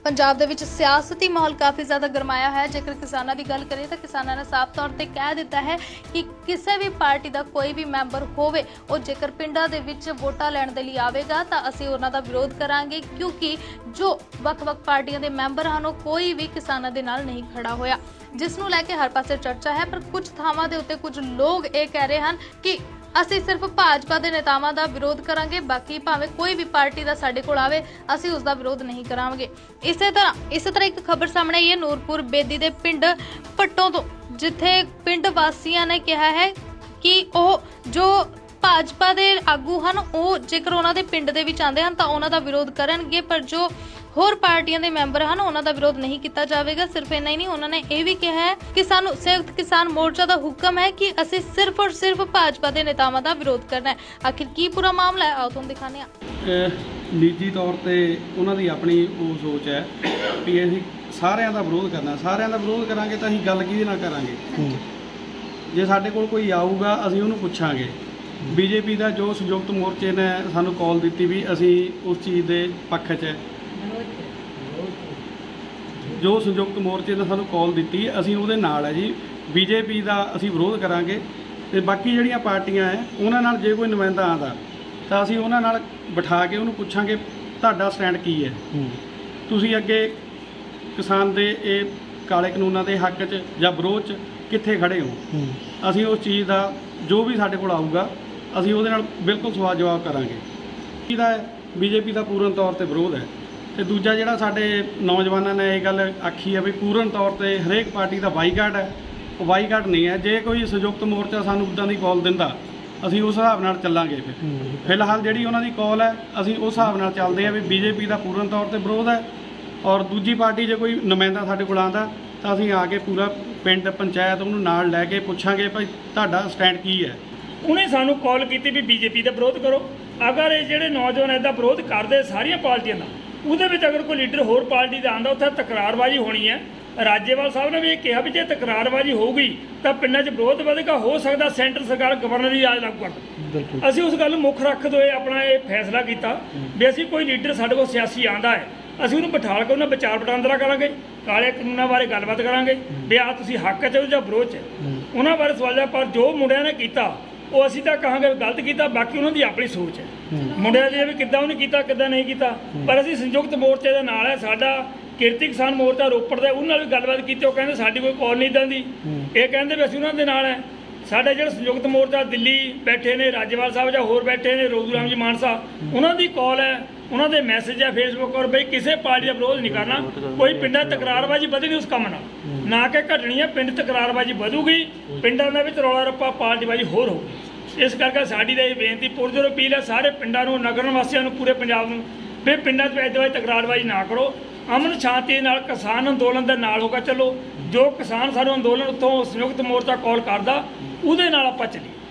पंजाब दे विच सियासती माहौल काफ़ी ज़्यादा गरमाया है। जेकर किसानों की गल करिए तो किसानों ने साफ तौर पर कह दिता है कि किसी भी पार्टी का कोई भी मैंबर होवे और जेकर पिंडां दे विच वोटां लैण दे लई आवेगा तो असीं उन्हां दा विरोध करांगे, क्योंकि जो वख-वख पार्टियां दे मैंबर हन कोई भी किसानों दे नाल नहीं खड़ा होया, जिस नूं लैके हर पासे चर्चा है। पर कुछ थावां दे उत्ते कुछ लोग ये कह रहे हैं कि ਅਸੀਂ सिर्फ भाजपा के नेतावां का विरोध करांगे, बाकी भावें कोई भी पार्टी का साडे कोल आवे असीं उसका विरोध नहीं करांगे। इस तरह एक खबर सामने आई है नूरपुर बेदी के पिंड पट्टों तो, जिथे पिंड वासियों ने कहा है कि वह जो भाजपा के आगू हैं वो जेकर उन्होंने पिंड दे विच आंदे हन तां उन्हां दा विरोध करनगे, पर जो होर पार्टियां दे मैंबर हैं उन्हां दा विरोध नहीं किया जाएगा। सिर्फ इन्ना ही नहीं, उन्होंने ये भी कहा है कि सानू संयुक्त किसान मोर्चा का हुक्म है कि असीं सिर्फ और सिर्फ भाजपा के नेतावां का विरोध करना है। आखिर की पूरा मामला है, आओ तुहानूं दिखाने आ। निजी तौर पर उन्होंने अपनी वो सोच है कि असीं सारिਆਂ ਦਾ विरोध करना, सारिਆਂ ਦਾ विरोध करांगे तो असीं गल किहदे नाल करांगे। जे साडे कोल कोई आऊगा असीं उहनूं पुछांगे। बीजेपी का जो संयुक्त मोर्चे ने सानू कॉल दी भी असी उस चीज़ के पक्ष च, जो संयुक्त मोर्चे ने सानू कॉल दी असी उहदे नाल है जी। बीजेपी का असी विरोध करांगे ते बाकी जिहड़ियां पार्टियां है उन्हां नाल जे कोई नुमाइंदा आंदा तां असी उन्हां नाल बिठा के उहनूं पुछांगे तुहाडा स्टैंड की है, तुसीं अगे किसान दे ये काले कानूनां दे हक च जां विरोध च कित्थे खड़े हो। असी उस चीज़ का जो भी साडे कोल आऊगा असी उहदे नाल बिल्कुल सवाल जवाब करांगे। ਇਹਦਾ बीजेपी का पूर्ण तौर पर विरोध है। तो दूजा जिहड़ा साडे नौजवानों ने यह गल आखी है भी पूर्ण तौर पर हरेक पार्टी का बाईकाट है, वो बाईकाट नहीं है। जे कोई संयुक्त मोर्चा सानू उदां दी कॉल दिंदा असी उस हिसाब नाल चलांगे। फिलहाल जिहड़ी उन्हां दी कॉल है असी उस हिसाब नाल चलदे हैं भी बीजेपी का पूर्ण तौर पर विरोध है, और दूजी पार्टी जो कोई नुमाइंदा साडे कोल आंदा तो असी आके पूरा पिंड पंचायत उन्होंने नाल लैके पुछांगे भाई तुहाडा स्टैंड की है। उन्हें सानू कॉल की भी बीजेपी का विरोध करो। अगर ये जोड़े नौजवान इसका विरोध करते सारिया पार्टियां का, उहदे विच अगर कोई लीडर होर पार्टी का आंदा उत्थे तकरारबाजी होनी है। राज्यपाल साहब ने भी ये कहा भी जो तकरारबाजी होगी तो पिंडां 'च विरोध वधेगा, हो सकता सेंटर सरकार गवर्नर ही राज लागू कर। असीं उस गल मुख रखते हुए अपना ये फैसला किया भी असीं कोई लीडर साडे कोल सियासी आंदा है असीं उहनूं बिठा के उन्हां विचार वटांदरा करांगे, काले कानूनां बारे गलबात करांगे भी आ तुसीं हक च जां विरोध च उन्हां बारे सवाल। पर जो मुंडिਆਂ ने किया वो असीं तां कहांगे गलत किया, बाकी उन्हां दी अपनी सोच है। मुंडिਆਂ ने भी किद्दां उन्हें किया किद्दां नहीं किया, पर असीं संयुक्त मोर्चे दे नाल है। साडा किरती किसान मोर्चा रोपड़ दे उन्हां नाल भी गलबात की, वो कहंदे साडी कोई कॉल नहीं इदां दी, ये कहंदे भी असीं उन्हां दे नाल है। साडा जिहड़ा संयुक्त मोर्चा दिल्ली बैठे ने राज्यपाल साहब जां होर बैठे ने रोजू राम जी मानसा, उन्हां दी कॉल है, उन्होंने मैसेज है फेसबुक और भाई किसी पार्टी का विरोध नहीं करना। कोई पिंडा तकरारबाजी बढ़नी उस काम ना कि घटनी है। पिंड तकरारबाजी बढ़ूगी, पिंडों के रौला रप्पा पार्टीबाजी होर होगी। इस करके साडी दा बेनती पुरजोर अपील है सारे पिंडों नगर वासियों पूरे पंजाब में भी पिंडों इदां तकरारबाजी ना करो, अमन शांति नाल किसान अंदोलन के नाल होकर चलो। जो किसान सानू अंदोलन उत्थों संयुक्त मोर्चा कॉल करदा उहदे नाल आपां चलीए।